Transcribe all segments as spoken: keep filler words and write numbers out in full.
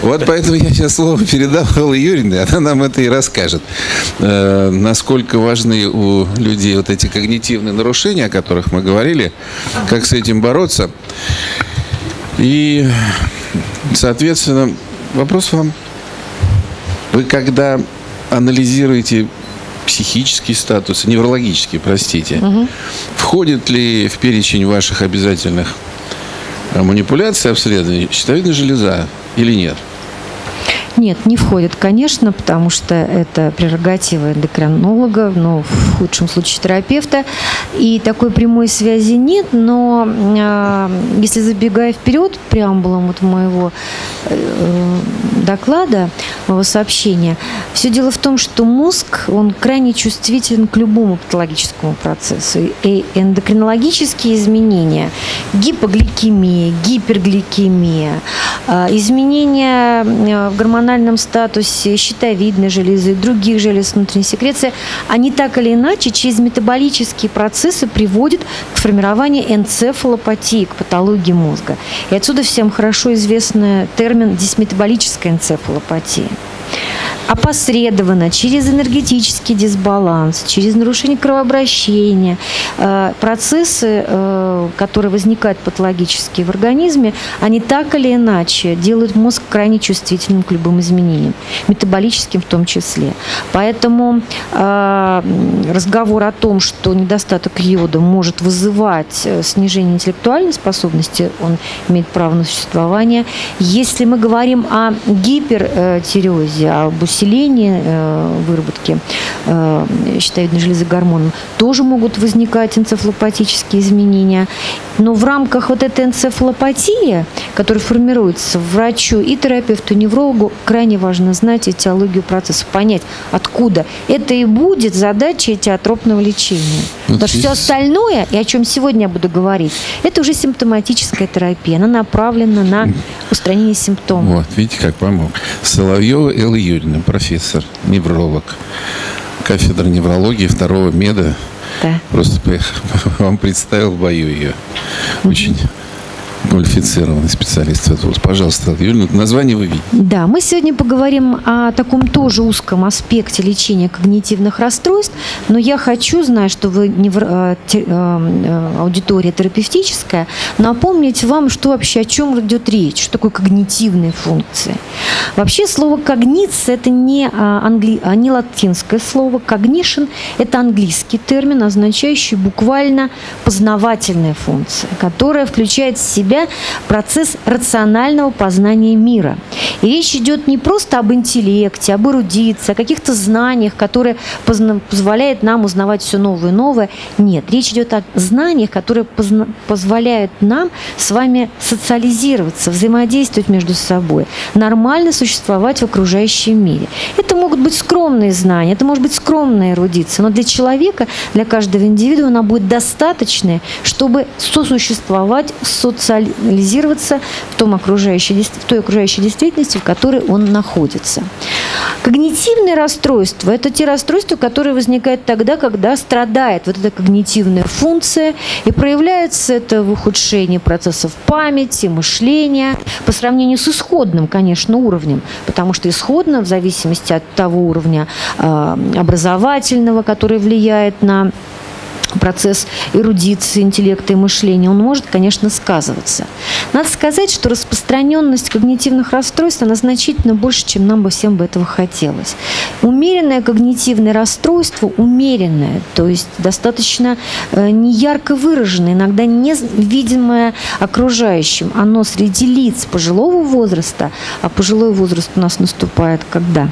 Вот поэтому я сейчас слово передал Алле Юрьевне, она нам это и расскажет. Э, насколько важны у людей вот эти когнитивные нарушения, о которых мы говорили, как с этим бороться. И, соответственно, вопрос вам. Вы когда анализируете психический статус, неврологический, простите, угу. входит ли в перечень ваших обязательных манипуляций, обследований щитовидная железа или нет? Нет, не входит, конечно, потому что это прерогатива эндокринолога, но в худшем случае терапевта. И такой прямой связи нет, но э, если забегая вперед, преамбулом вот моего э, доклада, моего сообщения, все дело в том, что мозг, он крайне чувствителен к любому патологическому процессу. И эндокринологические изменения, гипогликемия, гипергликемия, э, изменения в гормональном статусе щитовидной железы и других желез внутренней секреции, они так или иначе через метаболические процессы приводят к формированию энцефалопатии, к патологии мозга. И отсюда всем хорошо известный термин дисметаболическая энцефалопатия. Опосредованно, через энергетический дисбаланс, через нарушение кровообращения, процессы, которые возникают патологически в организме, они так или иначе делают мозг крайне чувствительным к любым изменениям, метаболическим в том числе. Поэтому разговор о том, что недостаток йода может вызывать снижение интеллектуальной способности, он имеет право на существование. Если мы говорим о гипертиреозе, об усилении э, выработки э, щитовидной железы гормоном, тоже могут возникать энцефалопатические изменения. Но в рамках вот этой энцефалопатии, которая формируется врачу и терапевту, и неврологу, крайне важно знать этиологию процесса, понять, откуда. Это и будет задача этиотропного лечения. Вот Потому что все остальное, и о чем сегодня я буду говорить, это уже симптоматическая терапия. Она направлена на устранение симптомов. Вот, видите, как помог. Соловьева Алла Юрьевна, профессор, невролог, кафедра неврологии второго меда. Да. Просто вам представил в бою ее. Очень квалифицированный специалист. Пожалуйста, Юлия, название вы видите. Да, мы сегодня поговорим о таком тоже узком аспекте лечения когнитивных расстройств, но я хочу, зная, что вы невро... аудитория терапевтическая, напомнить вам, что вообще, о чем идет речь, что такое когнитивные функции. Вообще слово «когниция» – это не, англи... не латинское слово, «cognition» – это английский термин, означающий буквально познавательная функция, которая включает в себя процесс рационального познания мира. И речь идет не просто об интеллекте, об эрудиции, о каких-то знаниях, которые позволяют нам узнавать все новое и новое. Нет, речь идет о знаниях, которые позволяют нам с вами социализироваться, взаимодействовать между собой, нормально существовать в окружающем мире. Это могут быть скромные знания, это может быть скромная эрудиция, но для человека, для каждого индивида она будет достаточной, чтобы сосуществовать, социализироваться, реализироваться в, том окружающей, в той окружающей действительности, в которой он находится. Когнитивные расстройства – это те расстройства, которые возникают тогда, когда страдает вот эта когнитивная функция, и проявляется это в ухудшении процессов памяти, мышления, по сравнению с исходным, конечно, уровнем, потому что исходно, в зависимости от того уровня э, образовательного, который влияет на процесс эрудиции, интеллекта и мышления, он может, конечно, сказываться. Надо сказать, что распространенность когнитивных расстройств, она значительно больше, чем нам бы всем бы этого хотелось. Умеренное когнитивное расстройство, умеренное, то есть достаточно э, неярко выраженное, иногда невидимое окружающим, оно среди лиц пожилого возраста, а пожилой возраст у нас наступает когда?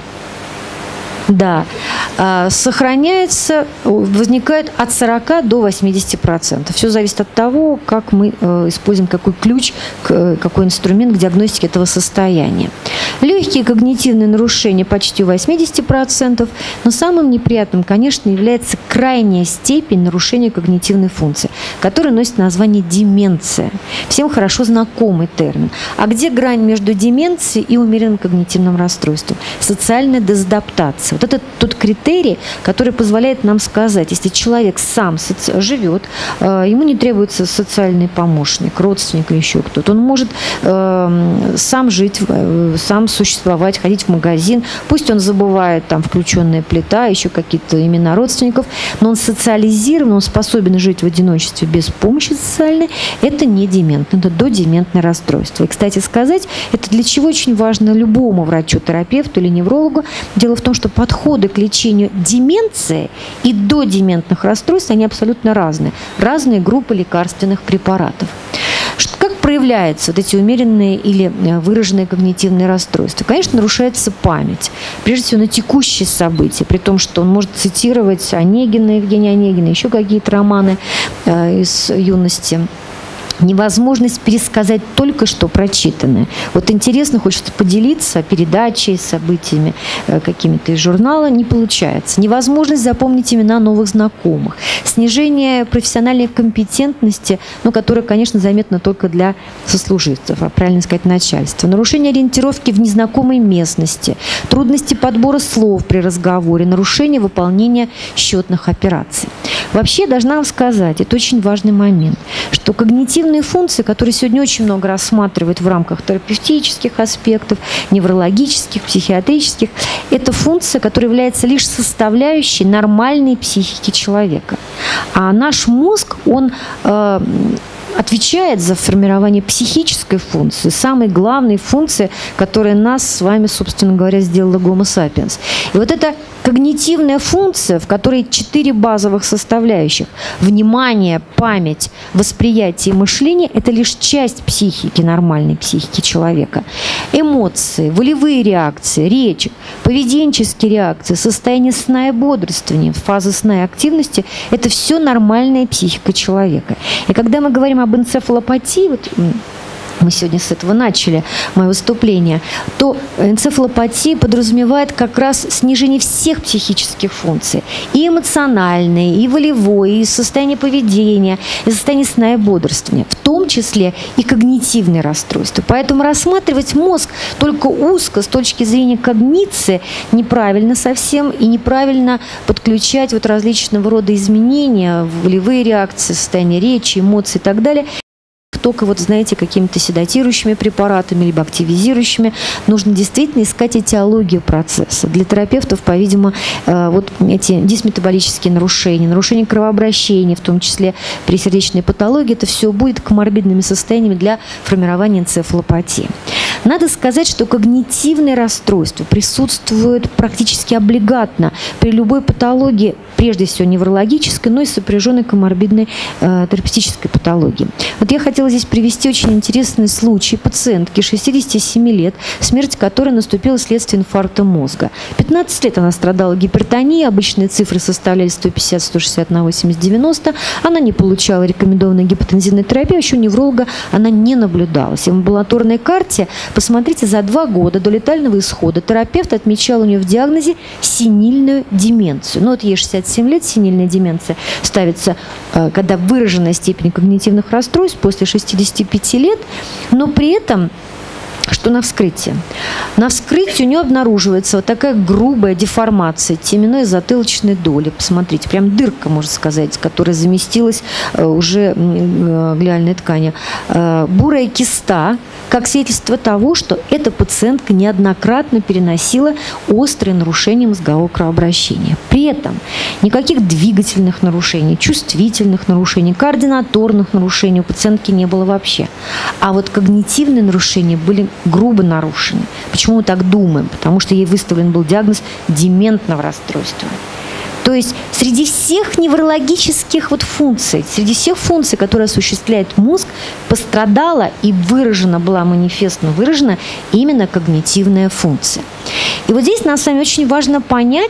Да, сохраняется, возникает от сорока до восьмидесяти процентов. Все зависит от того, как мы используем какой ключ, какой инструмент к диагностике этого состояния. Легкие когнитивные нарушения почти у восьмидесяти процентов, но самым неприятным, конечно, является крайняя степень нарушения когнитивной функции, которая носит название деменция. Всем хорошо знакомый термин. А где грань между деменцией и умеренным когнитивным расстройством? Социальная дезадаптация. Вот это тот критерий, который позволяет нам сказать, если человек сам соци- живет, э, ему не требуется социальный помощник, родственник или еще кто-то. Он может э, сам жить, э, сам существовать, ходить в магазин. Пусть он забывает там включенная плита, еще какие-то имена родственников, но он социализирован, он способен жить в одиночестве без помощи социальной. Это не дементное, это додементное расстройство. И, кстати сказать, это для чего очень важно любому врачу, терапевту или неврологу. Дело в том, что подходы к лечению деменции и додементных расстройств, они абсолютно разные. Разные группы лекарственных препаратов. Как проявляются вот эти умеренные или выраженные когнитивные расстройства? Конечно, нарушается память. Прежде всего, на текущие события, при том, что он может цитировать Онегина, Евгения Онегина, еще какие-то романы э, из юности. Невозможность пересказать только что прочитанное. Вот интересно, хочется поделиться передачей, событиями э, какими-то из журнала, не получается. Невозможность запомнить имена новых знакомых. Снижение профессиональной компетентности, ну, которое, конечно, заметно только для сослуживцев, а правильно сказать, начальства. Нарушение ориентировки в незнакомой местности. Трудности подбора слов при разговоре. Нарушение выполнения счетных операций. Вообще, должна вам сказать, это очень важный момент, что когнитивные функции, которые сегодня очень много рассматривают в рамках терапевтических аспектов, неврологических, психиатрических, это функция, которая является лишь составляющей нормальной психики человека. А наш мозг, он э, отвечает за формирование психической функции, самой главной функции, которая нас с вами, собственно говоря, сделала Homo sapiens. И вот эта когнитивная функция, в которой четыре базовых составляющих – внимание, память, восприятие и мышление – это лишь часть психики, нормальной психики человека. Эмоции, волевые реакции, речь, поведенческие реакции, состояние сна и бодрствования, фаза сна и активности – это все нормальная психика человека. И когда мы говорим об энцефалопатии, вот мы сегодня с этого начали мое выступление, то энцефалопатия подразумевает как раз снижение всех психических функций. И эмоциональные, и волевое, и состояние поведения, и состояние сна и бодрствования. В том числе и когнитивные расстройства. Поэтому рассматривать мозг только узко с точки зрения когниции неправильно совсем. И неправильно подключать вот различного рода изменения, волевые реакции, состояние речи, эмоции и так далее. Только вот, знаете, какими-то седатирующими препаратами, либо активизирующими. Нужно действительно искать этиологию процесса. Для терапевтов, по-видимому, вот эти дисметаболические нарушения, нарушения кровообращения, в том числе при сердечной патологии, это все будет коморбидными состояниями для формирования энцефалопатии. Надо сказать, что когнитивные расстройства присутствуют практически облигатно при любой патологии, прежде всего неврологической, но и сопряженной коморбидной э, терапевтической патологии. Вот я хотела здесь привести очень интересный случай пациентки шестидесяти семи лет, смерть которой наступила вследствие инфаркта мозга. пятнадцать лет она страдала гипертонией, обычные цифры составляли сто пятьдесят — сто шестьдесят на восемьдесят — девяносто. Она не получала рекомендованной гипотензивной терапии, а еще у невролога она не наблюдалась. В амбулаторной карте, посмотрите, за два года до летального исхода терапевт отмечал у нее в диагнозе сенильную деменцию. Ну вот ей шестьдесят семь лет, сенильная деменция ставится, когда выраженная степень когнитивных расстройств после шестидесяти пяти лет, но при этом что на вскрытии? На вскрытии у нее обнаруживается вот такая грубая деформация теменной и затылочной доли. Посмотрите, прям дырка, можно сказать, которая заместилась уже глиальной тканью. Бурая киста, как свидетельство того, что эта пациентка неоднократно переносила острые нарушения мозгового кровообращения. При этом никаких двигательных нарушений, чувствительных нарушений, координаторных нарушений у пациентки не было вообще. А вот когнитивные нарушения были грубо нарушены. Почему мы так думаем? Потому что ей выставлен был диагноз дементного расстройства. То есть среди всех неврологических вот функций, среди всех функций, которые осуществляет мозг, пострадала и выражена, была манифестно выражена именно когнитивная функция. И вот здесь нам с вами очень важно понять,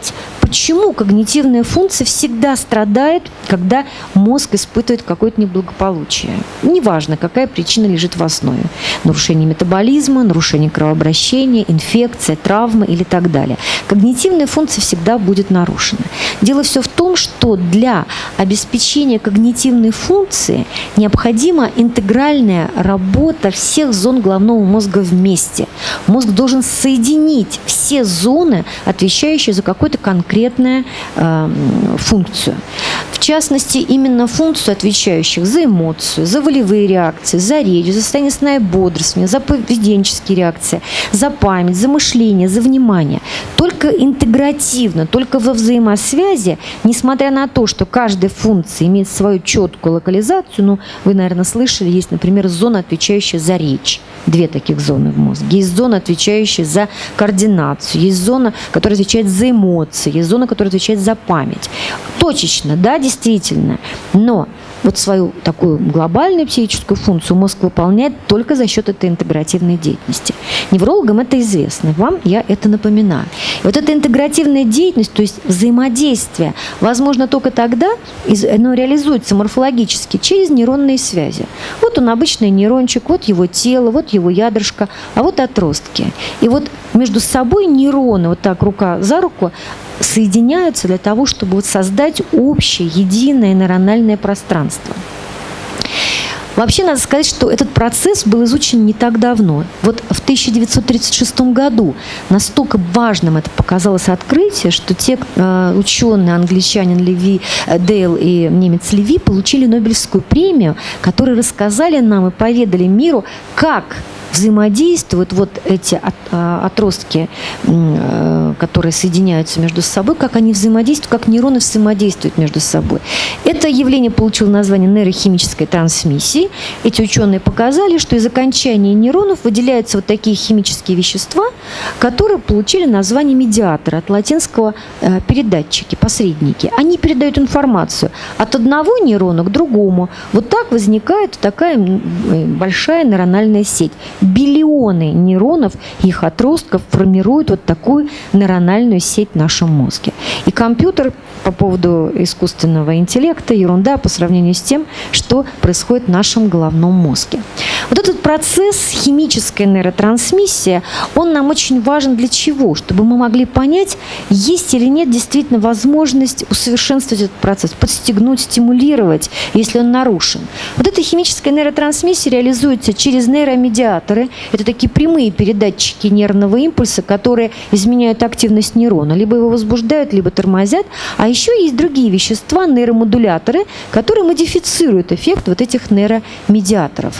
почему когнитивная функция всегда страдает, когда мозг испытывает какое-то неблагополучие. Неважно, какая причина лежит в основе. Нарушение метаболизма, нарушение кровообращения, инфекция, травма или так далее. Когнитивная функция всегда будет нарушена. Дело все в том, что для обеспечения когнитивной функции необходима интегральная работа всех зон головного мозга вместе. Мозг должен соединить все зоны, отвечающие за какую-то конкретную э, функцию. В частности, именно функцию, отвечающих за эмоцию, за волевые реакции, за речь, за состояние сна и бодрствования, за поведенческие реакции, за память, за мышление, за внимание. Только интегративно, только во взаимосвязи, несмотря на то, что каждая функция имеет свою четкую локализацию, ну, вы, наверное, слышали, есть, например, зона, отвечающая за речь. Две таких зоны в мозге. Есть зона, отвечающая за координацию, есть зона, которая отвечает за эмоции, есть зона, которая отвечает за память. Точечно, да, действительно, но вот свою такую глобальную психическую функцию мозг выполняет только за счет этой интегративной деятельности. Неврологам это известно, вам я это напоминаю. И вот эта интегративная деятельность, то есть взаимодействие, возможно только тогда, оно реализуется морфологически через нейронные связи. Вот он, обычный нейрончик, вот его тело, вот его ядрышко, а вот отростки. И вот между собой нейроны, вот так рука за руку, соединяются для того, чтобы вот создать общее, единое нейрональное пространство. Вообще, надо сказать, что этот процесс был изучен не так давно. Вот в тысяча девятьсот тридцать шестом году настолько важным это показалось открытие, что те э, ученые, англичанин Леви, э, Дейл и немец Леви, получили Нобелевскую премию, которые рассказали нам и поведали миру, как взаимодействуют вот эти отростки, которые соединяются между собой, как они взаимодействуют, как нейроны взаимодействуют между собой. Это явление получило название нейрохимической трансмиссии. Эти ученые показали, что из окончания нейронов выделяются вот такие химические вещества, которые получили название медиаторы, от латинского передатчики, посредники. Они передают информацию от одного нейрона к другому. Вот так возникает такая большая нейрональная сеть. Биллионы нейронов и их отростков формируют вот такую нейрональную сеть в нашем мозге. И компьютер по поводу искусственного интеллекта ерунда по сравнению с тем, что происходит в нашем головном мозге. Вот этот процесс, химическая нейротрансмиссия, он нам очень важен для чего? Чтобы мы могли понять, есть или нет действительно возможность усовершенствовать этот процесс, подстегнуть, стимулировать, если он нарушен. Вот эта химическая нейротрансмиссия реализуется через нейромедиаторы. Это такие прямые передатчики нервного импульса, которые изменяют активность нейрона. Либо его возбуждают, либо тормозят. А еще есть другие вещества, нейромодуляторы, которые модифицируют эффект вот этих нейромедиаторов.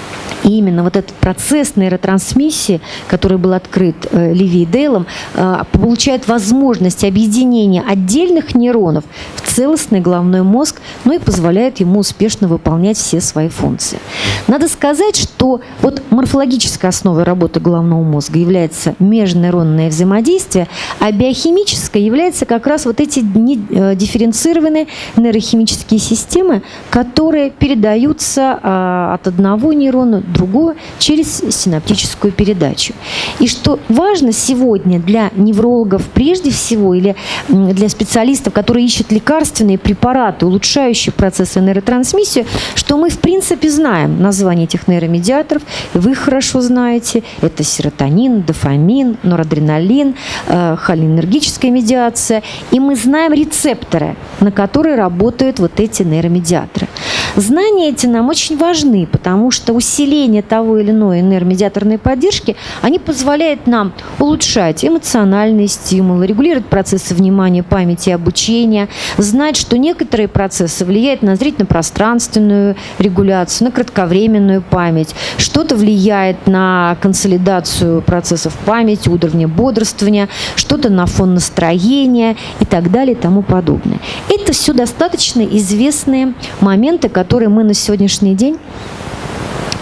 И именно вот этот процесс нейротрансмиссии, который был открыт э, Леви и Дейлом, э, получает возможность объединения отдельных нейронов в целостный головной мозг, ну и позволяет ему успешно выполнять все свои функции. Надо сказать, что вот морфологической основой работы головного мозга является межнейронное взаимодействие, а биохимической является как раз вот эти дифференцированные нейрохимические системы, которые передаются э, от одного нейрона другое через синаптическую передачу. И что важно сегодня для неврологов прежде всего, или для специалистов, которые ищут лекарственные препараты, улучшающие процессы нейротрансмиссии, что мы в принципе знаем название этих нейромедиаторов, вы их хорошо знаете, это серотонин, дофамин, норадреналин, э, холинергическая медиация, и мы знаем рецепторы, на которые работают вот эти нейромедиаторы. Знания эти нам очень важны, потому что усиление того или иной нейромедиаторной поддержки, они позволяют нам улучшать эмоциональные стимулы, регулировать процессы внимания, памяти и обучения, знать, что некоторые процессы влияют на зрительно-пространственную регуляцию, на кратковременную память, что-то влияет на консолидацию процессов памяти, уровня бодрствования, что-то на фон настроения и так далее и тому подобное. Это все достаточно известные моменты, которые мы на сегодняшний день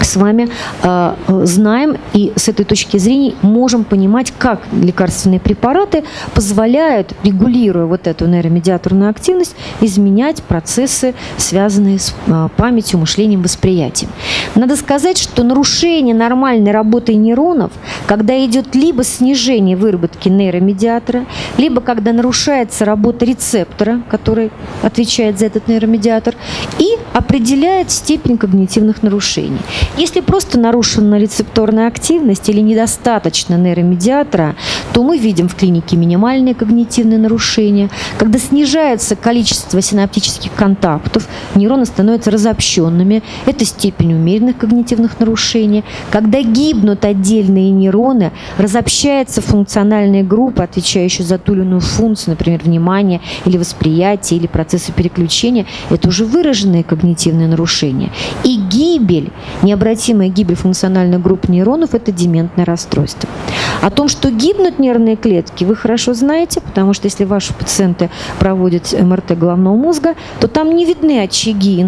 с вами э, знаем и с этой точки зрения можем понимать, как лекарственные препараты позволяют, регулируя вот эту нейромедиаторную активность, изменять процессы, связанные с э, памятью, мышлением, восприятием. Надо сказать, что нарушение нормальной работы нейронов, когда идет либо снижение выработки нейромедиатора, либо когда нарушается работа рецептора, который отвечает за этот нейромедиатор, и определяет степень когнитивных нарушений. Если просто нарушена рецепторная активность или недостаточно нейромедиатора, то мы видим в клинике минимальные когнитивные нарушения. Когда снижается количество синаптических контактов, нейроны становятся разобщенными, это степень умеренных когнитивных нарушений. Когда гибнут отдельные нейроны, разобщается функциональная группа, отвечающая за ту или иную функцию, например, внимание или восприятие, или процессы переключения, это уже выраженные когнитивные нарушения. И гибель, необратимая гибель функциональных групп нейронов – это дементное расстройство. О том, что гибнут нервные клетки, вы хорошо знаете, потому что если ваши пациенты проводят эм эр тэ головного мозга, то там не видны очаги,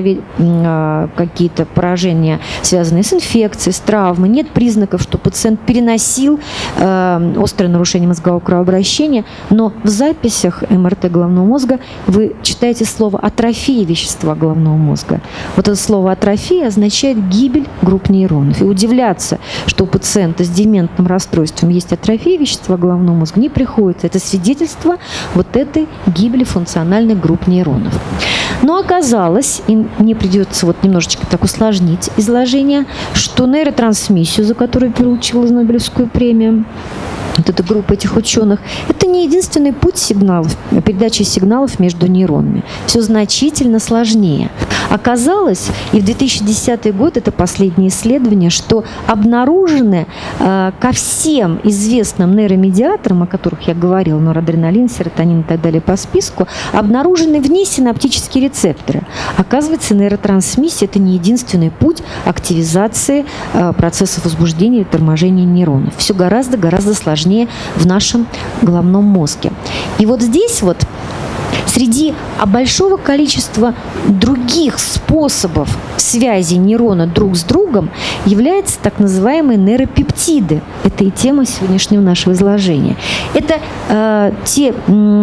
какие-то поражения, связанные с инфекцией, с травмой. Нет признаков, что пациент переносил э, острое нарушение мозгового кровообращения, но в записях эм эр тэ головного мозга вы читаете слово «атрофия вещества головного мозга». Вот это слово «атрофия» означает гибель групп нейронов. И удивляться, что у пациента с дементным расстройством есть атрофия вещества головного мозга, не приходится. Это свидетельство вот этой гибели функциональных групп нейронов. Но оказалось, и мне придется вот немножечко так усложнить изложение, что нейротрансмиссию, за которую получила Нобелевскую премию, вот эта группа этих ученых, это не единственный путь сигналов, передачи сигналов между нейронами. Все значительно сложнее. Оказалось, и в две тысячи десятый год, это последнее исследование, что обнаружены э, ко всем известным нейромедиаторам, о которых я говорила, норадреналин, серотонин и так далее по списку, обнаружены внесинаптические рецепторы. Оказывается, нейротрансмиссия – это не единственный путь активизации э, процессов возбуждения и торможения нейронов. Все гораздо-гораздо сложнее в нашем головном мозге. И вот здесь вот среди большого количества других способов связи нейрона друг с другом являются так называемые нейропептиды. Это и тема сегодняшнего нашего изложения. Это э, те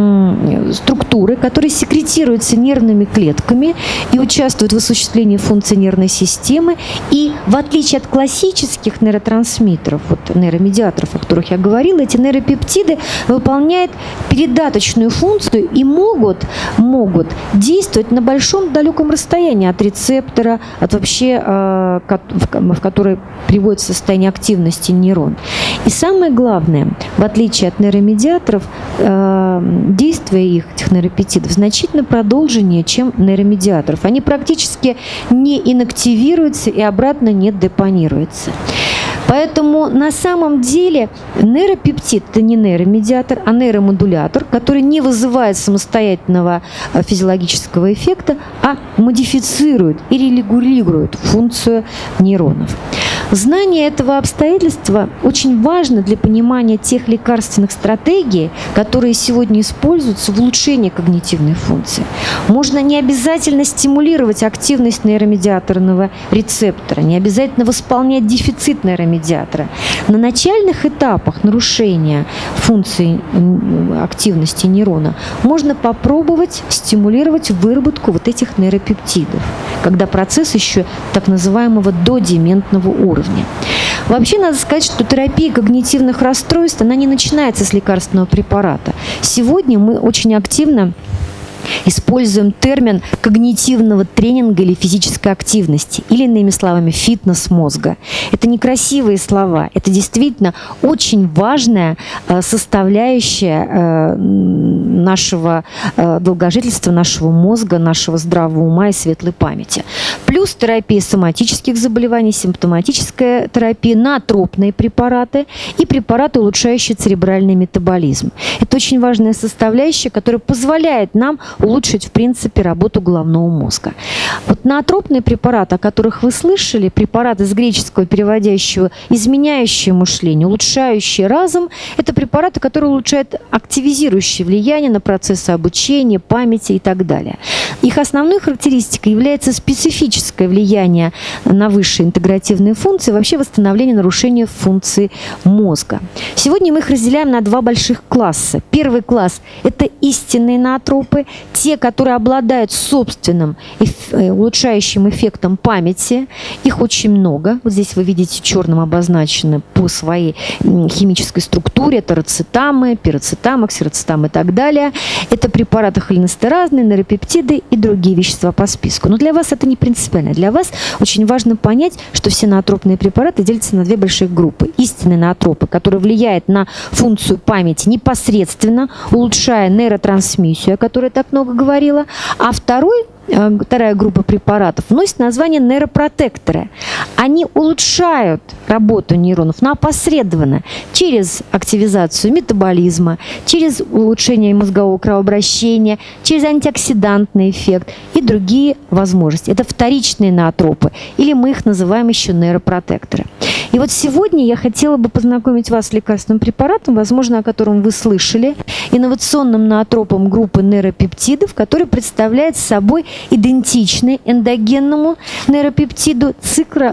э, структуры, которые секретируются нервными клетками и участвуют в осуществлении функций нервной системы. И в отличие от классических нейротрансмиттеров, вот, нейромедиаторов, о которых я говорила, эти нейропептиды выполняют передаточную функцию и могут могут действовать на большом далеком расстоянии от рецептора, от вообще, э, в который приводит в состояние активности нейрон. И самое главное, в отличие от нейромедиаторов, э, действие их, этих нейропептидов, значительно продолженнее, чем нейромедиаторов. Они практически не инактивируются и обратно не депонируются. Поэтому на самом деле нейропептид – это не нейромедиатор, а нейромодулятор, который не вызывает самостоятельного физиологического эффекта, а модифицирует и регулирует функцию нейронов. Знание этого обстоятельства очень важно для понимания тех лекарственных стратегий, которые сегодня используются в улучшении когнитивной функции. Можно не обязательно стимулировать активность нейромедиаторного рецептора, не обязательно восполнять дефицит нейромедиатора. На начальных этапах нарушения функции активности нейрона можно попробовать стимулировать выработку вот этих нейропептидов, когда процесс еще так называемого додементного уровня. Вообще, надо сказать, что терапия когнитивных расстройств, она не начинается с лекарственного препарата. Сегодня мы очень активно используем термин когнитивного тренинга или физической активности, или, иными словами, фитнес мозга. Это некрасивые слова, это действительно очень важная составляющая нашего долгожительства, нашего мозга, нашего здравого ума и светлой памяти. Плюс терапия соматических заболеваний, симптоматическая терапия, ноотропные препараты и препараты, улучшающие церебральный метаболизм. Это очень важная составляющая, которая позволяет нам улучшить, в принципе, работу головного мозга. Вот ноотропные препараты, о которых вы слышали, препараты с греческого переводящего «изменяющие мышление», улучшающие разум, это препараты, которые улучшают активизирующее влияние на процессы обучения, памяти и так далее. Их основной характеристикой является специфическое влияние на высшие интегративные функции, вообще восстановление нарушения функций мозга. Сегодня мы их разделяем на два больших класса. Первый класс – это истинные ноотропы, те, которые обладают собственным эф- улучшающим эффектом памяти. Их очень много. Вот здесь вы видите черным обозначены по своей химической структуре. Это рацетамы, пироцетамы, ксироцетамы и так далее. Это препараты холинестеразные, нейропептиды и другие вещества по списку. Но для вас это не принципиально. Для вас очень важно понять, что все ноотропные препараты делятся на две большие группы. Истинные ноотропы, которые влияют на функцию памяти непосредственно, улучшая нейротрансмиссию, о которой я так много говорила. А второй Вторая группа препаратов носит название нейропротекторы. Они улучшают работу нейронов, но опосредованно через активизацию метаболизма, через улучшение мозгового кровообращения, через антиоксидантный эффект и другие возможности. Это вторичные ноотропы, или мы их называем еще нейропротекторы. И вот сегодня я хотела бы познакомить вас с лекарственным препаратом, возможно, о котором вы слышали, инновационным ноотропом группы нейропептидов, который представляет собой идентичный эндогенному нейропептиду цикро...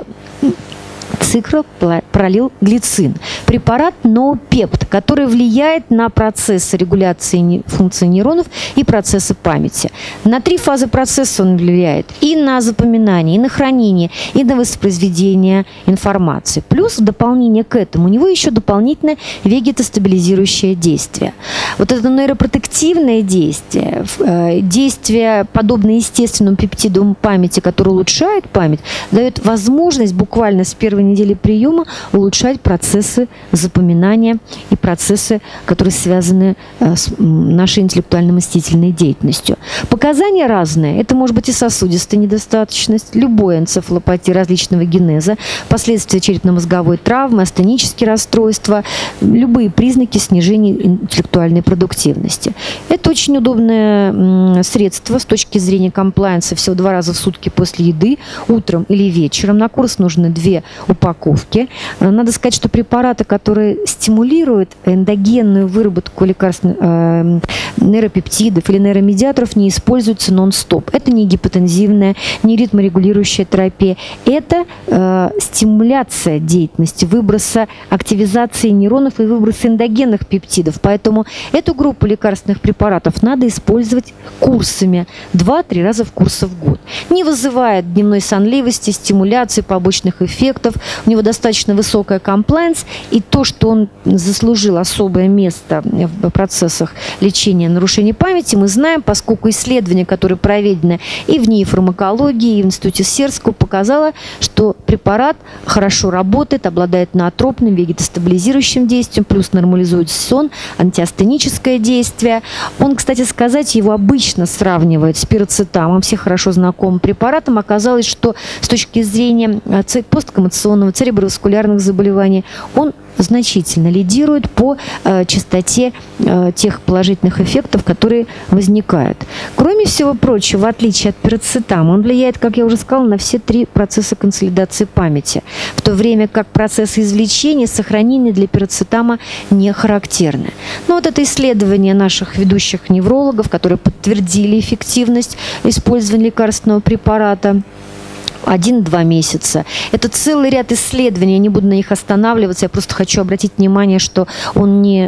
циклопролилглицин. Препарат ноопепт, который влияет на процессы регуляции функций нейронов и процессы памяти. На три фазы процесса он влияет: и на запоминание, и на хранение, и на воспроизведение информации. Плюс в дополнение к этому у него еще дополнительное вегетостабилизирующее действие. Вот это нейропротективное действие, действие, подобное естественному пептиду памяти, который улучшает память, дает возможность буквально с первой недели приема улучшать процессы запоминания и процессы, которые связаны с нашей интеллектуально-мыслительной деятельностью. Показания разные. Это может быть и сосудистая недостаточность, любая энцефалопатия различного генеза, последствия черепно-мозговой травмы, астенические расстройства, любые признаки снижения интеллектуальной продуктивности. Это очень удобное средство с точки зрения комплаенса. Всего два раза в сутки после еды, утром или вечером. На курс нужно две упаковки. Надо сказать, что препараты, которые стимулируют эндогенную выработку лекарственных э, нейропептидов или нейромедиаторов, не используются нон-стоп. Это не гипотензивная, не ритморегулирующая терапия. Это э, стимуляция деятельности, выброса, активизации нейронов и выброса эндогенных пептидов. Поэтому эту группу лекарственных препаратов надо использовать курсами два-три раза в курс в год. Не вызывает дневной сонливости, стимуляции, побочных эффектов. У него достаточно высокая комплаенс, и то, что он заслужил особое место в процессах лечения нарушений памяти, мы знаем, поскольку исследования, которые проведены и в НИИ фармакологии, и в Институте Серского, показало, что препарат хорошо работает, обладает ноотропным, вегетостабилизирующим действием, плюс нормализует сон, антиастеническое действие. Он, кстати сказать, его обычно сравнивают с пироцетамом, все хорошо знакомым препаратом. Оказалось, что с точки зрения посткоммутационного, цереброваскулярных заболеваний, он значительно лидирует по э, частоте э, тех положительных эффектов, которые возникают. Кроме всего прочего, в отличие от пироцетама, он влияет, как я уже сказала, на все три процесса консолидации памяти, в то время как процессы извлечения, сохранения для пироцетама не характерны. Но вот это исследование наших ведущих неврологов, которые подтвердили эффективность использования лекарственного препарата, один-два месяца. Это целый ряд исследований, я не буду на них останавливаться, я просто хочу обратить внимание, что он не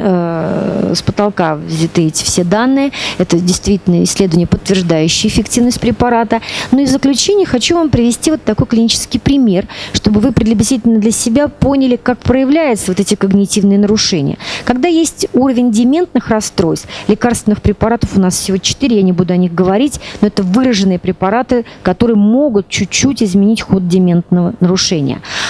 э, с потолка взяты эти все данные, это действительно исследования, подтверждающие эффективность препарата. Ну и в заключение хочу вам привести вот такой клинический пример, чтобы вы приблизительно для себя поняли, как проявляются вот эти когнитивные нарушения. Когда есть уровень дементных расстройств, лекарственных препаратов у нас всего четыре, я не буду о них говорить, но это выраженные препараты, которые могут чуть-чуть изменить ход дементного нарушения.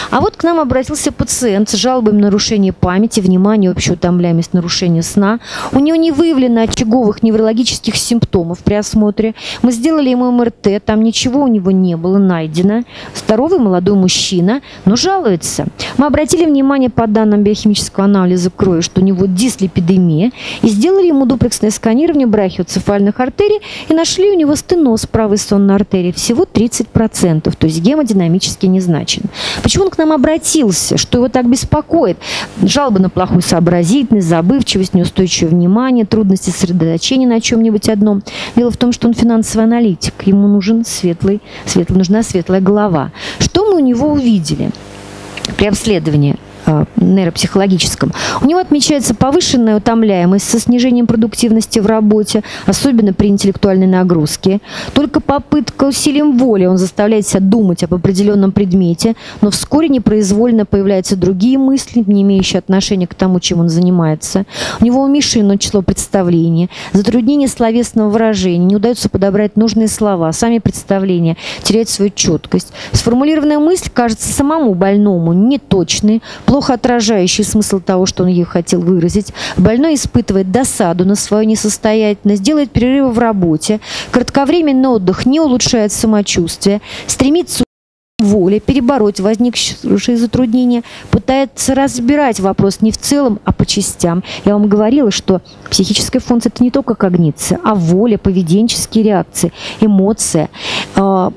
А вот к нам обратился пациент с жалобами на нарушение памяти, внимания, общую утомляемость, нарушение сна. У него не выявлено очаговых неврологических симптомов при осмотре. Мы сделали ему эм эр тэ, там ничего у него не было найдено. Здоровый молодой мужчина, но жалуется. Мы обратили внимание по данным биохимического анализа крови, что у него дислепидемия, и сделали ему дуплексное сканирование брахиоцефальных артерий и нашли у него стеноз правой сонной артерии, всего тридцать процентов, то есть гемодинамически незначен. Почему он к нам обратился? Что его так беспокоит? Жалобы на плохую сообразительность, забывчивость, неустойчивое внимание, трудности сосредоточения на чем-нибудь одном. Дело в том, что он финансовый аналитик, ему нужен светлый, светлый, нужна светлая голова. Что мы у него увидели при обследовании нейропсихологическом? У него отмечается повышенная утомляемость со снижением продуктивности в работе, особенно при интеллектуальной нагрузке. Только попытка усилием воли он заставляет себя думать об определенном предмете, но вскоре непроизвольно появляются другие мысли, не имеющие отношения к тому, чем он занимается. У него уменьшено число представлений, затруднение словесного выражения, не удается подобрать нужные слова, сами представления теряют свою четкость. Сформулированная мысль кажется самому больному неточной, плохо отражающий смысл того, что он ей хотел выразить. Больной испытывает досаду на свою несостоятельность, делает перерывы в работе, кратковременный отдых не улучшает самочувствие, стремится воля перебороть возникшие затруднения, пытается разбирать вопрос не в целом, а по частям. Я вам говорила, что психическая функция – это не только когниция, а воля, поведенческие реакции, эмоция. Он,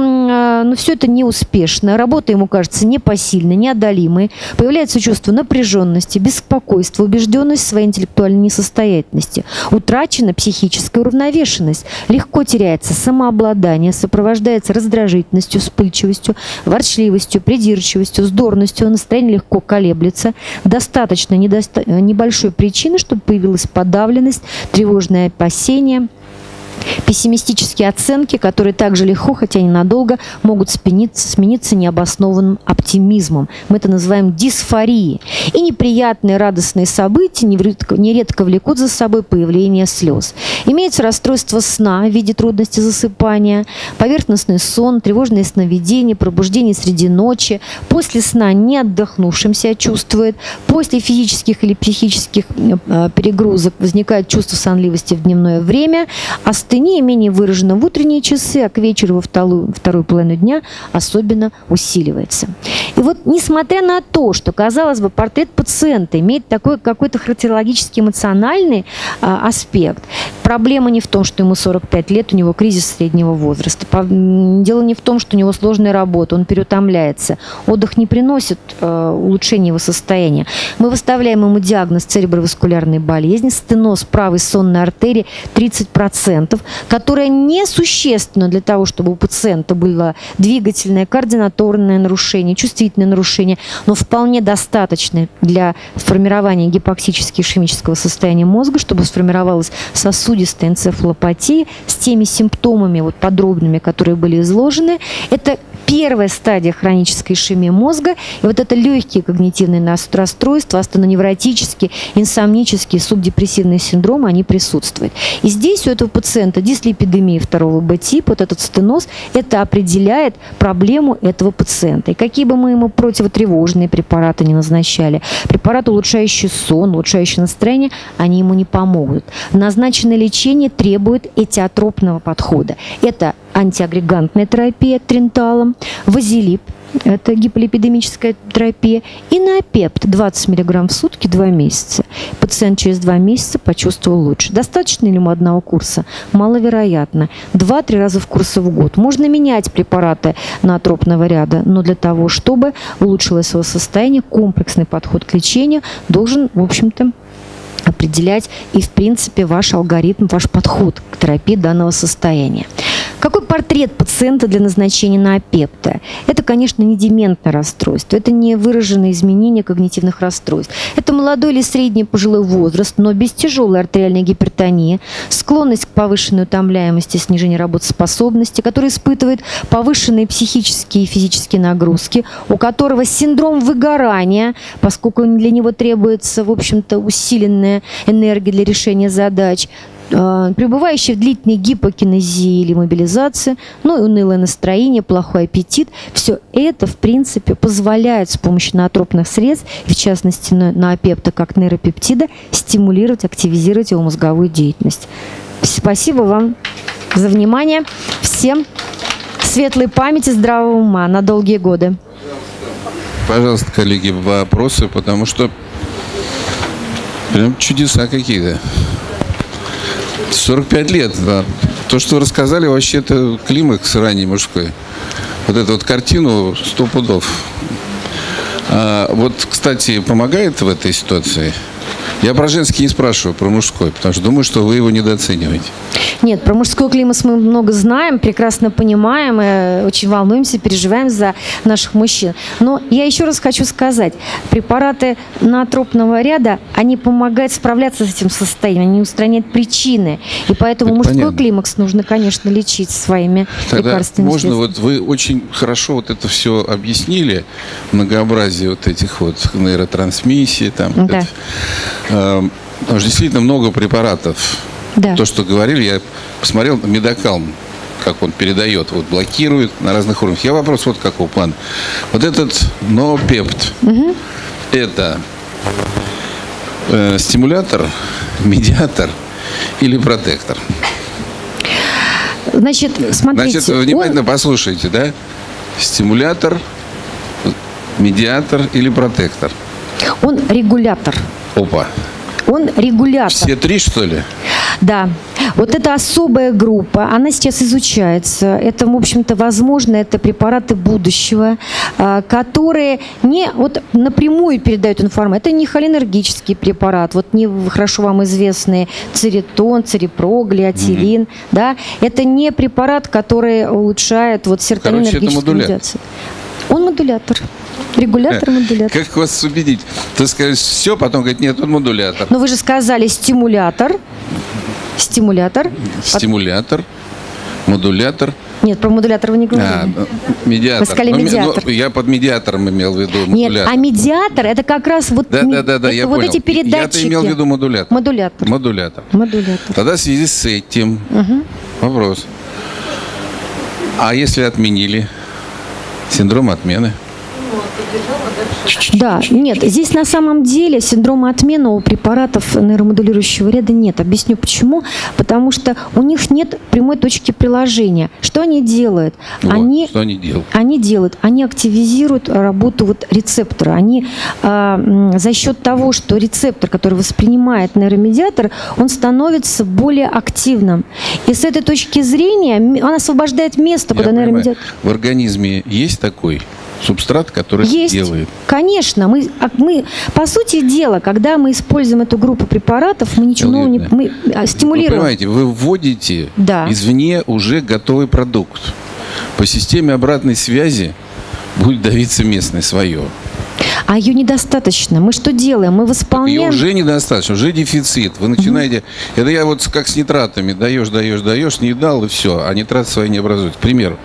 ну, все это неуспешно, работа ему кажется непосильной, неодолимой, появляется чувство напряженности, беспокойства, убежденность в своей интеллектуальной несостоятельности, утрачена психическая уравновешенность, легко теряется самообладание, сопровождается раздражительностью, вспыльчивостью, ворчливостью, придирчивостью, вздорностью, настроение легко колеблется. Достаточно недоста- небольшой причины, чтобы появилась подавленность, тревожное опасение, пессимистические оценки, которые также легко, хотя и ненадолго, могут смениться, смениться необоснованным оптимизмом. Мы это называем дисфорией. И неприятные радостные события нередко, нередко влекут за собой появление слез. Имеется расстройство сна в виде трудности засыпания, поверхностный сон, тревожные сновидения, пробуждение среди ночи. После сна не отдохнувшим себя чувствует. После физических или психических э, перегрузок возникает чувство сонливости в дневное время. Астения менее выражена в утренние часы, а к вечеру во вторую, вторую половину дня особенно усиливается. И вот, несмотря на то, что, казалось бы, портрет пациента имеет такой какой-то характерологический эмоциональный а, аспект, проблема не в том, что ему сорок пять лет, у него кризис среднего возраста. Дело не в том, что у него сложная работа, он переутомляется. Отдых не приносит э, улучшения его состояния. Мы выставляем ему диагноз цереброваскулярной болезни, стеноз правой сонной артерии тридцать процентов, которая несущественна для того, чтобы у пациента было двигательное, координаторное нарушение, чувствительное нарушение, но вполне достаточно для формирования гипоксически-ишемического состояния мозга, чтобы сформировалась сосудистая энцефалопатия с теми симптомами вот, подробными, которые были изложены. Это первая стадия хронической ишемии мозга, и вот это легкие когнитивные расстройства, астеноневротические, инсомнические, субдепрессивные синдромы, они присутствуют. И здесь у этого пациента дислепидемия второго Б-типа, вот этот стеноз, это определяет проблему этого пациента. И какие бы мы ему противотревожные препараты не назначали, препараты, улучшающие сон, улучшающие настроение, они ему не помогут. Назначенное лечение требует этиотропного подхода. Это антиагрегантная терапия тринталом, вазелип, это гиполипидемическая терапия, и ноопепт двадцать миллиграмм в сутки два месяца. Пациент через два месяца почувствовал лучше. Достаточно ли ему одного курса? Маловероятно. Два-три раза в курсе в год. Можно менять препараты ноотропного ряда, но для того, чтобы улучшилось его состояние, комплексный подход к лечению должен, в общем-то, определять и, в принципе, ваш алгоритм, ваш подход к терапии данного состояния. Какой портрет пациента для назначения ноопепта? Это, конечно, не дементное расстройство, это не выраженные изменения когнитивных расстройств. Это молодой или средний пожилой возраст, но без тяжелой артериальной гипертонии, склонность к повышенной утомляемости, снижению работоспособности, который испытывает повышенные психические и физические нагрузки, у которого синдром выгорания, поскольку для него требуется, в общем-то, усиленная энергия для решения задач, пребывающие в длительной гипокинезии или мобилизации, ну и унылое настроение, плохой аппетит, все это, в принципе, позволяет с помощью ноотропных средств, в частности ноопепта как нейропептида, стимулировать, активизировать его мозговую деятельность. Спасибо вам за внимание. Всем светлой памяти, здравого ума на долгие годы. Пожалуйста, коллеги, вопросы, потому что прям чудеса какие-то. сорок пять лет, да. То, что вы рассказали, вообще это климакс ранний мужской. Вот эту вот картину сто пудов. А, вот, кстати, помогает в этой ситуации? Я про женский не спрашиваю, про мужской, потому что думаю, что вы его недооцениваете. Нет, про мужской климакс мы много знаем, прекрасно понимаем, и очень волнуемся, переживаем за наших мужчин. Но я еще раз хочу сказать, препараты ноотропного ряда, они помогают справляться с этим состоянием, они устраняют причины. И поэтому Это мужской понятно. климакс нужно, конечно, лечить своими Тогда лекарственными можно, средствами. вот вы очень хорошо вот это все объяснили, многообразие вот этих вот нейротрансмиссий, там, вот Да. это. Э, потому что действительно много препаратов. Да. То, что говорили, я посмотрел Медокалм, как он передает, вот блокирует на разных уровнях. Я вопрос вот какого плана. Вот этот ноопепт, угу. это э, стимулятор, медиатор или протектор? Значит, смотрите. Значит, внимательно он... послушайте, да? Стимулятор, медиатор или протектор? Он регулятор. Опа. Он регулятор. Все три, что ли? Да. Вот это особая группа, она сейчас изучается. Это, в общем-то, возможно, это препараты будущего, которые не вот напрямую передают информацию. Это не холинергический препарат, вот не хорошо вам известные церитон, церепрог, глиотилин. Mm-hmm. Да? Это не препарат, который улучшает вот серотонинергическую медиацию. Он модулятор. Регулятор, модулятор. Как вас убедить? Ты скажешь, все, потом говорит, нет, он модулятор. Но вы же сказали стимулятор. Стимулятор. Стимулятор, модулятор. Нет, про модулятор вы не говорили. А, медиатор. Вы сказали ну, медиатор. Ну, я под медиатором имел в виду модулятор. Нет, а медиатор это как раз вот, да, да, да, да, я вот понял. эти передатчики. Я-то имел в виду модулятор. Модулятор. Модулятор. Модулятор. Тогда в связи с этим Угу. вопрос. А если отменили синдром отмены? Да, нет, здесь на самом деле синдрома отмены у препаратов нейромодулирующего ряда нет. Объясню почему. Потому что у них нет прямой точки приложения. Что они делают? Вот, они, что они делают? Они делают, они активизируют работу вот рецептора. Они а, за счет того, что рецептор, который воспринимает нейромедиатор, он становится более активным. И с этой точки зрения он освобождает место, Я куда понимаю. нейромедиатор... В организме есть такой субстрат, который Есть, делает? Конечно. Мы, мы, по сути дела, когда мы используем эту группу препаратов, мы ничего нового не мы стимулируем. Вы понимаете, вы вводите да. извне уже готовый продукт. По системе обратной связи будет давиться местное свое. А ее недостаточно. Мы что делаем? Мы восполняем... Ее уже недостаточно, уже дефицит. Вы начинаете... Угу. Это я вот как с нитратами. Даешь, даешь, даешь, не дал, и все. А нитраты свои не образуют. К примеру.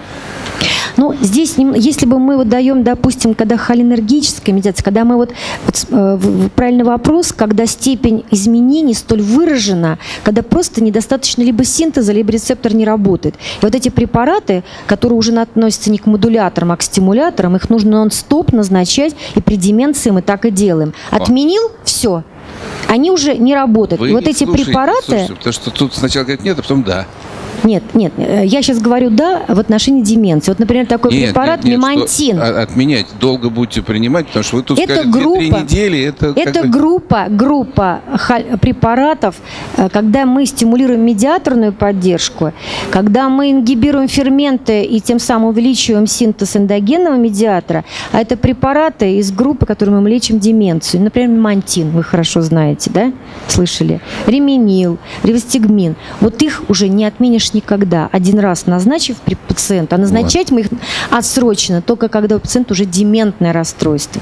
Ну, здесь, если бы мы вот даем, допустим, когда холинергическая медиация, когда мы вот, вот э, правильный вопрос, когда степень изменений столь выражена, когда просто недостаточно либо синтеза, либо рецептор не работает. И вот эти препараты, которые уже относятся не к модуляторам, а к стимуляторам, их нужно нон-стоп назначать, и при деменции мы так и делаем. Отменил – все. Они уже не работают. Вы и вот эти слушайте, препараты... Слушайте, потому что тут сначала говорят нет, а потом да. Нет, нет, я сейчас говорю «да» в отношении деменции. Вот, например, такой нет, препарат нет, нет, мемантин. Что, отменять долго будете принимать, потому что вы тут это сказали две-три недели. Это, это группа, группа препаратов, когда мы стимулируем медиаторную поддержку, когда мы ингибируем ферменты и тем самым увеличиваем синтез эндогенного медиатора, а это препараты из группы, которыми мы лечим деменцию. Например, мемантин, вы хорошо знаете, да? Слышали? Реминил, ревостигмин. Вот их уже не отменишь никогда, один раз назначив при пациенту, а назначать вот. мы их отсрочно только когда у пациента уже дементное расстройство.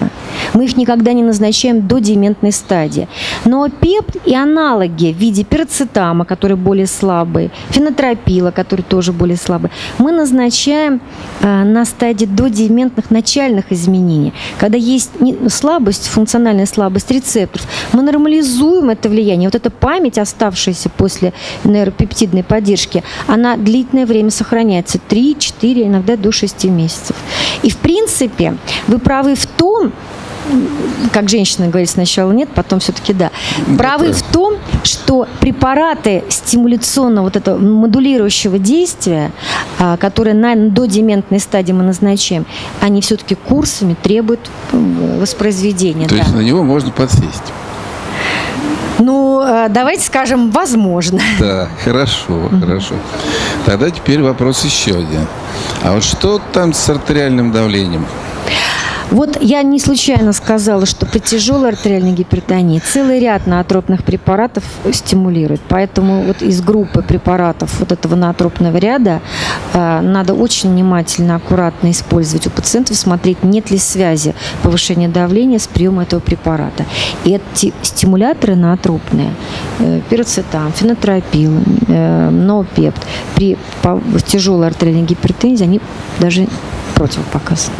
Мы их никогда не назначаем до дементной стадии. Но пепт и аналоги в виде пироцетама, который более слабый, фенотропила, который тоже более слабый, мы назначаем э, на стадии додементных начальных изменений. Когда есть слабость, функциональная слабость рецепторов, мы нормализуем это влияние. Вот эта память, оставшаяся после нейропептидной поддержки, она длительное время сохраняется, три-четыре, иногда до шести месяцев. И в принципе, вы правы в том, как женщина говорит, сначала нет, потом все-таки да. Правы в том, что препараты стимуляционного, вот этого модулирующего действия, которые на додементной стадии мы назначаем, они все-таки курсами требуют воспроизведения. То да. есть на него можно подсесть? Ну, давайте скажем, возможно. Да, хорошо, хорошо. Тогда теперь вопрос еще один. А вот что там с артериальным давлением? Вот я не случайно сказала, что при тяжелой артериальной гипертонии целый ряд ноотропных препаратов стимулирует. Поэтому вот из группы препаратов вот этого ноотропного ряда э, надо очень внимательно, аккуратно использовать у пациентов, смотреть, нет ли связи повышения давления с приемом этого препарата. И эти стимуляторы ноотропные, э, пироцетам, фенотропил, э, ноопепт, при по, тяжелой артериальной гипертензии они даже противопоказаны.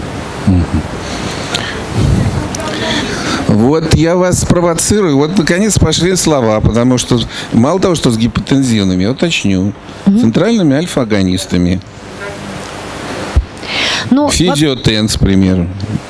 Вот я вас спровоцирую. Вот наконец пошли слова, потому что мало того, что с гипотензивными, я уточню, mm-hmm. центральными альфа-агонистами. Но физиотенс, к примеру.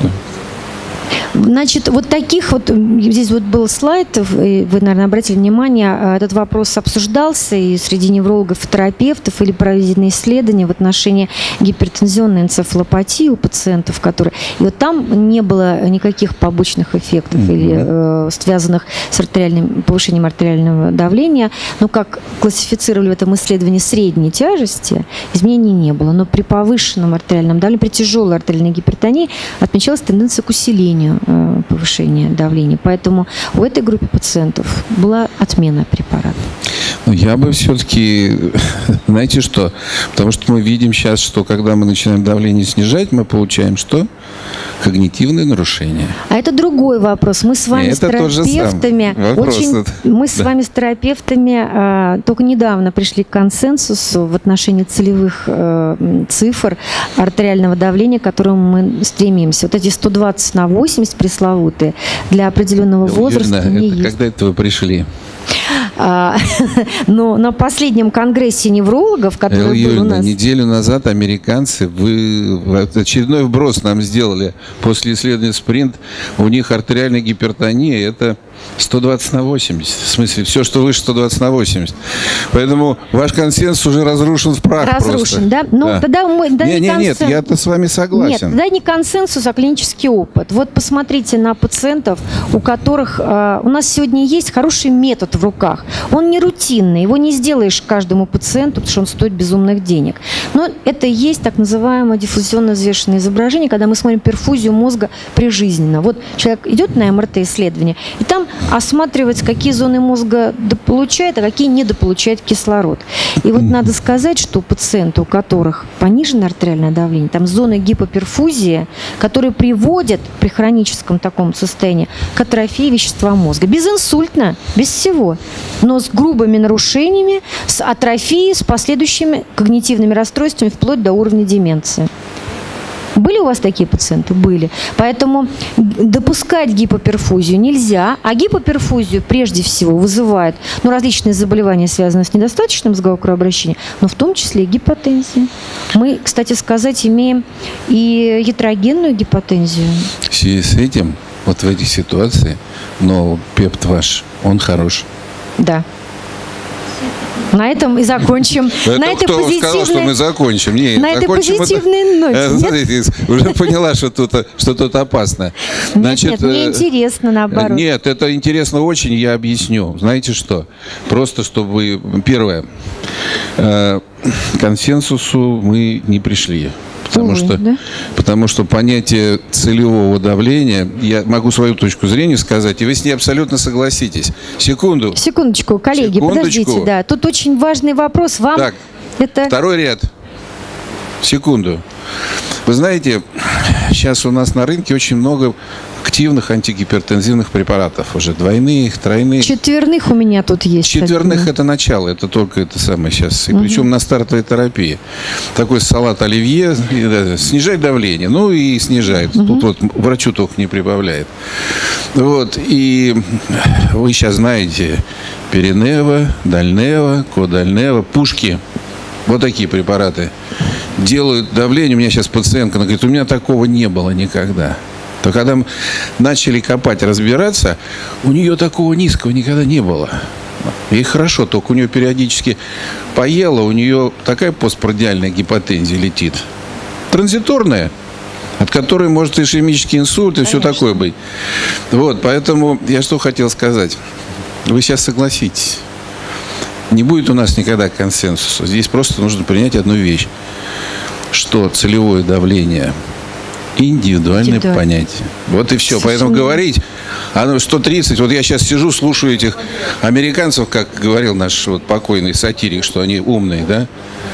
Значит, вот таких вот, здесь вот был слайд, вы, наверное, обратили внимание, этот вопрос обсуждался и среди неврологов и терапевтов, или проведены исследования в отношении гипертензионной энцефалопатии у пациентов, которые... И вот там не было никаких побочных эффектов mm-hmm. или э, связанных с артериальным, повышением артериального давления. Но как классифицировали в этом исследовании средней тяжести, изменений не было. Но при повышенном артериальном давлении, при тяжелой артериальной гипертонии отмечалась тенденция к усилению повышения давления. Поэтому у этой группы пациентов была отмена препарата. Я бы все-таки, знаете что, потому что мы видим сейчас, что когда мы начинаем давление снижать, мы получаем что? Когнитивные нарушения. А это другой вопрос. Мы с вами Нет, с терапевтами, очень, мы с да. вами с терапевтами а, только недавно пришли к консенсусу в отношении целевых а, цифр артериального давления, к которому мы стремимся. Вот эти сто двадцать на восемьдесят пресловутые для определенного Я возраста уверена, не это, есть. Когда это вы пришли? А, но на последнем конгрессе неврологов, который Эл, был Юрьевна, у нас... неделю назад американцы вы очередной вброс нам сделали после исследования «Спринт». У них артериальная гипертония – это сто двадцать на восемьдесят. В смысле, все, что выше сто двадцать на восемьдесят. Поэтому ваш консенсус уже разрушен в прах. Разрушен, просто. Да? Ну, да. Тогда мы, тогда нет, не нет, консен... нет, я-то с вами согласен. Нет, тогда не консенсус, а клинический опыт. Вот посмотрите на пациентов, у которых... Э, у нас сегодня есть хороший метод в руках. Он не рутинный, его не сделаешь каждому пациенту, потому что он стоит безумных денег. Но это и есть так называемое диффузионно взвешенное изображение, когда мы смотрим перфузию мозга прижизненно. Вот человек идет на эм эр тэ-исследование, и там осматривается, какие зоны мозга дополучает, а какие недополучает кислород. И вот надо сказать, что у пациентов, у которых пониженное артериальное давление, там зоны гипоперфузии, которые приводят при хроническом таком состоянии к атрофии вещества мозга. Безинсультно, без всего, но с грубыми нарушениями, с атрофией, с последующими когнитивными расстройствами вплоть до уровня деменции. Были у вас такие пациенты? Были. Поэтому допускать гипоперфузию нельзя, а гипоперфузию прежде всего вызывает ну, различные заболевания, связанные с недостаточным мозгового кровообращения, но в том числе и гипотензия. Мы, кстати сказать, имеем и ятрогенную гипотензию. В связи с этим, вот в этой ситуации, но пепт ваш, он хорош. Да. На этом и закончим. Это на этой кто позитивной... сказал, что мы закончим? Нет, на этой позитивной это... ноте. Смотрите, уже поняла, что тут, что тут опасно. Значит, нет, нет, мне интересно, наоборот. Нет, это интересно очень, я объясню. Знаете что? Просто чтобы... Первое. К консенсусу мы не пришли. Потому, Ой, что, да? потому что понятие целевого давления, я могу свою точку зрения сказать, и вы с ней абсолютно согласитесь. Секунду. Секундочку, коллеги, Секундочку. подождите. Да. Тут очень важный вопрос. Вам так, это... второй ряд. Секунду. Вы знаете, сейчас у нас на рынке очень много активных антигипертензивных препаратов уже. Двойных, тройных. Четверных у меня тут есть. Четверных это начало, это только это самое сейчас. И угу. причем на стартовой терапии. Такой салат оливье, снижает давление. Ну и снижает. Угу. Тут вот врачу только не прибавляет. Вот. И вы сейчас знаете Перенева, Дальнева, Кодальнева, Пушки. Вот такие препараты. Делают давление. У меня сейчас пациентка, она говорит, у меня такого не было никогда. То когда мы начали копать, разбираться, у нее такого низкого никогда не было. Ей хорошо, только у нее периодически поела, у нее такая постпрандиальная гипотензия летит. Транзиторная, от которой может ишемический инсульт и Конечно. Все такое быть. Вот, поэтому я что хотел сказать. Вы сейчас согласитесь. Не будет у нас никогда консенсуса. Здесь просто нужно принять одну вещь. Что целевое давление индивидуальное Индивидуально. понятие. Вот и все. Совершенно. Поэтому говорить, оно сто тридцать, вот я сейчас сижу, слушаю этих американцев, как говорил наш вот покойный сатирик, что они умные, да?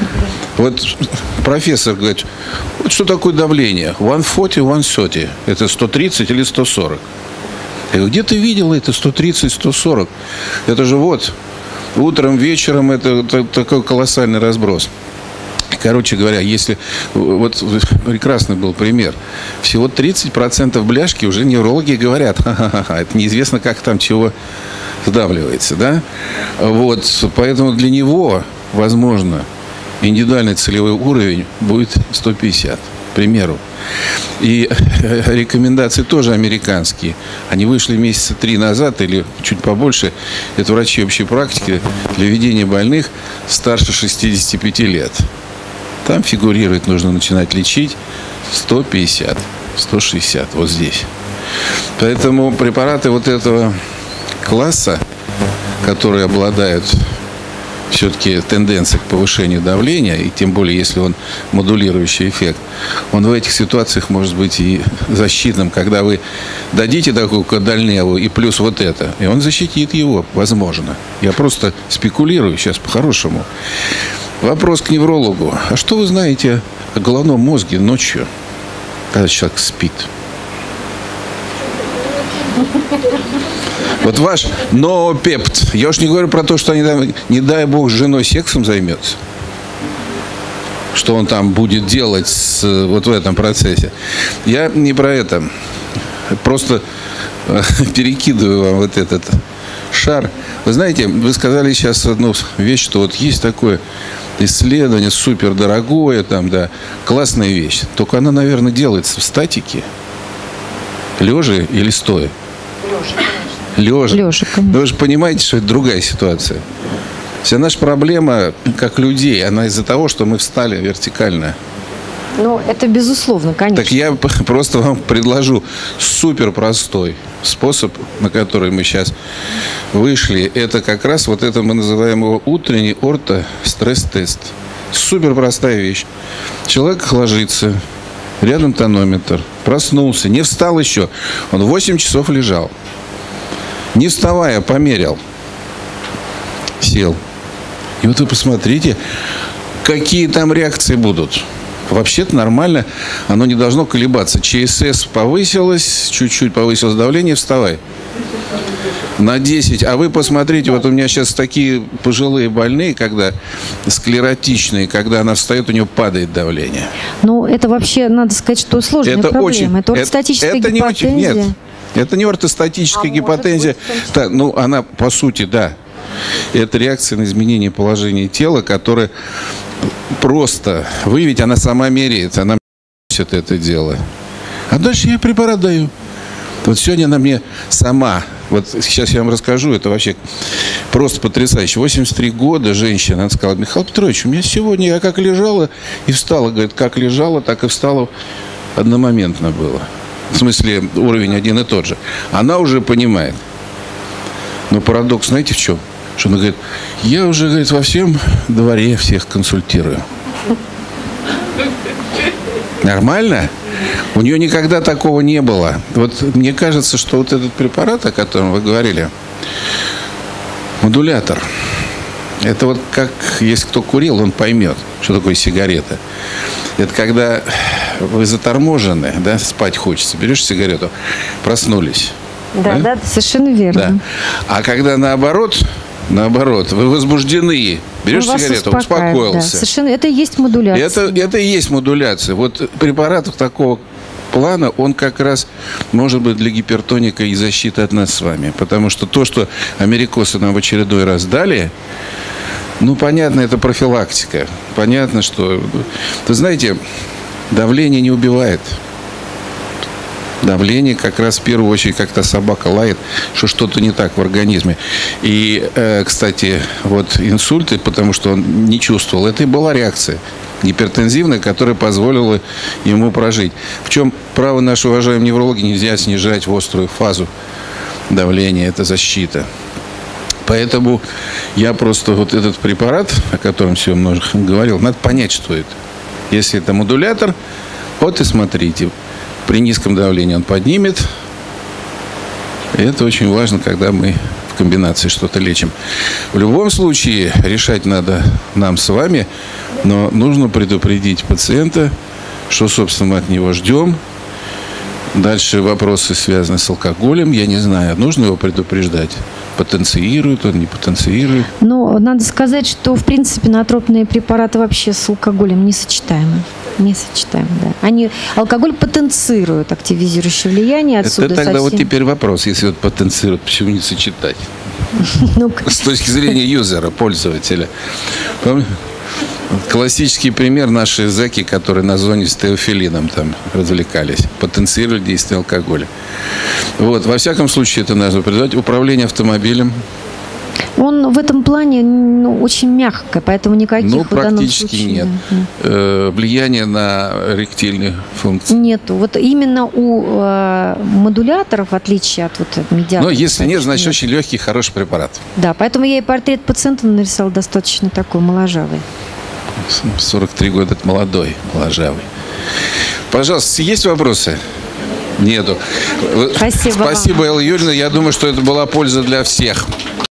Вот профессор говорит, вот что такое давление? сто сорок, сто тридцать. Это сто тридцать или сто сорок? Я говорю, где ты видел это сто тридцать, сто сорок? Это же вот утром, вечером, это, это такой колоссальный разброс. Короче говоря, если... Вот прекрасный был пример. Всего тридцать процентов бляшки уже неврологи говорят. Ха-ха-ха, это неизвестно, как там чего сдавливается, да? Вот, поэтому для него, возможно, индивидуальный целевой уровень будет сто пятьдесят, к примеру. И рекомендации тоже американские. Они вышли месяца три назад или чуть побольше. Это врачи общей практики для ведения больных старше шестидесяти пяти лет. Там фигурирует, нужно начинать лечить сто пятьдесят, сто шестьдесят, вот здесь. Поэтому препараты вот этого класса, которые обладают все-таки тенденцией к повышению давления, и тем более, если он модулирующий эффект, он в этих ситуациях может быть и защитным, когда вы дадите такую Кодальневу и плюс вот это, и он защитит его, возможно. Я просто спекулирую сейчас по-хорошему. Вопрос к неврологу. А что вы знаете о головном мозге ночью, когда человек спит? Вот ваш ноопепт. Я уж не говорю про то, что они, не дай бог, с женой сексом займется. Что он там будет делать с, вот в этом процессе. Я не про это. Просто перекидываю вам вот этот шар. Вы знаете, вы сказали сейчас одну вещь, что вот есть такое исследование супердорогое, там, да, классная вещь. Только она, наверное, делается в статике. Лежа или стоя? Лежа. Лежа, конечно. Вы же понимаете, что это другая ситуация. Вся наша проблема, как людей, она из-за того, что мы встали вертикально. Ну, это безусловно, конечно. Так я просто вам предложу супер простой способ, на который мы сейчас вышли. Это как раз вот это мы называем его утренний орто-стресс-тест. Супер простая вещь. Человек ложится, рядом тонометр, проснулся, не встал еще. Он восемь часов лежал. Не вставая, померил. Сел. И вот вы посмотрите, какие там реакции будут. Вообще-то нормально, оно не должно колебаться. ЧСС повысилось, чуть-чуть повысилось давление, вставай. На десять. А вы посмотрите, вот у меня сейчас такие пожилые больные, когда склеротичные, когда она встает, у нее падает давление. Ну, это вообще, надо сказать, что сложная это проблема. Очень, это ортостатическая это, это гипотензия. Не очень, нет, это не ортостатическая а гипотензия. Быть, да, ну, она, по сути, да. Это реакция на изменение положения тела, которая просто, вы ведь, она сама меряет, она меряет это дело. А дальше я препарат даю. Вот сегодня она мне сама, вот сейчас я вам расскажу, это вообще просто потрясающе. восемьдесят три года женщина, она сказала: Михаил Петрович, у меня сегодня, я как лежала и встала, говорит, как лежала, так и встала, одномоментно было. В смысле, уровень один и тот же. Она уже понимает. Но парадокс, знаете, в чем? Что она говорит, я уже, говорит, во всем дворе всех консультирую. Нормально? У нее никогда такого не было. Вот мне кажется, что вот этот препарат, о котором вы говорили, модулятор, это вот как, если кто курил, он поймет, что такое сигарета. Это когда вы заторможены, да, спать хочется. Берешь сигарету, проснулись. Да, да, да, совершенно верно. Да. А когда наоборот, наоборот, вы возбуждены, берешь сигарету, успокоился. Да, совершенно, это и есть модуляция. Это, это и есть модуляция. Вот препаратов такого плана, он как раз может быть для гипертоника и защиты от нас с вами. Потому что то, что америкосы нам в очередной раз дали, ну, понятно, это профилактика. Понятно, что... Вы знаете, давление не убивает. Давление как раз в первую очередь, как-то собака лает, что что-то не так в организме. И, э, кстати, вот инсульты, потому что он не чувствовал, это и была реакция гипертензивная, которая позволила ему прожить. В чем право наши уважаемые неврологи, нельзя снижать в острую фазу давления, это защита. Поэтому я просто вот этот препарат, о котором сегодня много говорил, надо понять, что это. Если это модулятор, вот и смотрите. При низком давлении он поднимет. И это очень важно, когда мы в комбинации что-то лечим. В любом случае решать надо нам с вами, но нужно предупредить пациента, что, собственно, мы от него ждем. Дальше вопросы, связанные с алкоголем. Я не знаю, нужно его предупреждать. Потенцирует он, не потенцирует. Но надо сказать, что, в принципе, ноотропные препараты вообще с алкоголем несочетаемы. Несочетаемы, да. Они, алкоголь потенцирует активизирующее влияние. Отсюда Это тогда совсем... вот теперь вопрос, если вот потенцирует, почему не сочетать? С точки зрения юзера, пользователя. Классический пример наши зэки, которые на зоне с теофилином там развлекались, потенцировали действие алкоголя. Вот, во всяком случае, это нужно предать. Управление автомобилем. Он в этом плане, ну, очень мягко, поэтому никаких Ну, в данном практически случае нет. Э, влияние на эректильные функции. Нету. Вот именно у э, модуляторов, в отличие от вот медиаторов. Но если нет, значит, нет. Очень легкий, хороший препарат. Да, поэтому я и портрет пациента нарисовал достаточно такой моложавый. сорок три года, это молодой, моложавый. Пожалуйста, есть вопросы? Нету. Спасибо. Спасибо, Элла Юрьевна. Я думаю, что это была польза для всех.